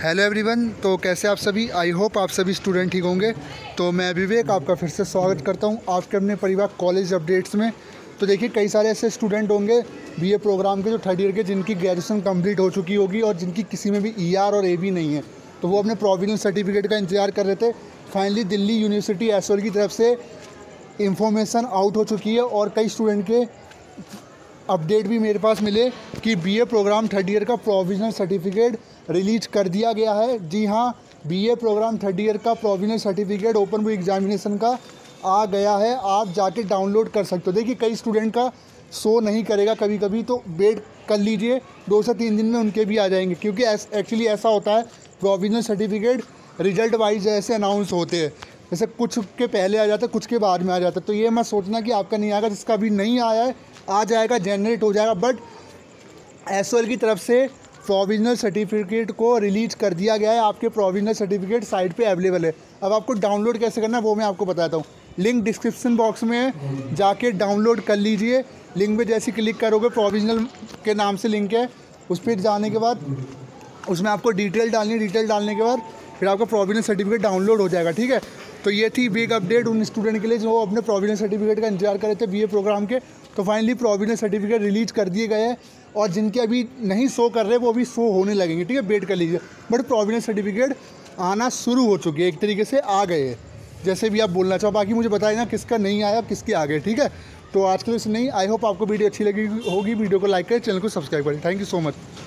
Hello everyone. तो कैसे आप सभी? आई होप आप सभी स्टूडेंट ठीक होंगे। तो मैं विवेक आपका फिर से स्वागत करता हूं आपके अपने परिवार कॉलेज अपडेट्स में। तो देखिए, कई सारे ऐसे स्टूडेंट होंगे बीए प्रोग्राम के जो थर्ड ईयर के, जिनकी ग्रेजुएशन कंप्लीट हो चुकी होगी और जिनकी किसी में भी ईआर और एबी नहीं है, तो वो अपने प्रोविजनल सर्टिफिकेट का इंतजार कर रहे थे। फाइनली दिल्ली यूनिवर्सिटी एसओएल की तरफ से इंफॉर्मेशन आउट हो चुकी है और कई स्टूडेंट के अपडेट भी मेरे पास मिले कि बीए प्रोग्राम थर्ड ईयर का प्रोविजनल सर्टिफिकेट रिलीज कर दिया गया है। जी हाँ, बीए प्रोग्राम थर्ड ईयर का provisional certificate open book examination का आ गया है। आप जाके डाउनलोड कर सकते हो। देखिए, कई स्टूडेंट का शो नहीं करेगा कभी कभी, तो वेट कर लीजिए, 2 से 3 दिन में उनके भी आ जाएंगे। क्योंकि एक्चुअली ऐसा होता है, प्रोविजनल सर्टिफिकेट रिजल्ट वाइज ऐसे अनाउंस होते हैं, जैसे कुछ के पहले आ जाता है, कुछ के बाद में आ जाता है। तो ये मत सोचना कि आपका नहीं आएगा। जिसका भी नहीं आया है आ जाएगा, जनरेट हो जाएगा। बट एसओएल की तरफ से प्रोविजनल सर्टिफिकेट को रिलीज कर दिया गया है। आपके प्रोविजनल सर्टिफिकेट साइट पे अवेलेबल है। अब आपको डाउनलोड कैसे करना है वो मैं आपको बताता हूँ। लिंक डिस्क्रिप्शन बॉक्स में जाके डाउनलोड कर लीजिए। लिंक पे जैसे क्लिक करोगे, प्रोविजनल के नाम से लिंक है, उस पर जाने के बाद उसमें आपको डिटेल डालनी है। डिटेल डालने के बाद फिर आपका प्रोविजनल सर्टिफिकेट डाउनलोड हो जाएगा। ठीक है, तो ये थी बिग अपडेट उन स्टूडेंट के लिए जो अपने प्रोविजनल सर्टिफिकेट का इंतजार कर रहे थे बीए प्रोग्राम के। तो फाइनली प्रोविजनल सर्टिफिकेट रिलीज कर दिए गए हैं और जिनके अभी नहीं शो कर रहे वो अभी शो होने लगेंगे। ठीक है, वेट कर लीजिए। बट प्रोविजनल सर्टिफिकेट आना शुरू हो चुके हैं, एक तरीके से आ गए हैं, जैसे भी आप बोलना चाहो। बाकी मुझे बताइए ना किसका नहीं आया, किसके आ गए। ठीक है, तो आज के लिए नहीं। आई होप आपको वीडियो अच्छी लगी होगी। वीडियो को लाइक करें, चैनल को सब्सक्राइब करें। Thank you so much.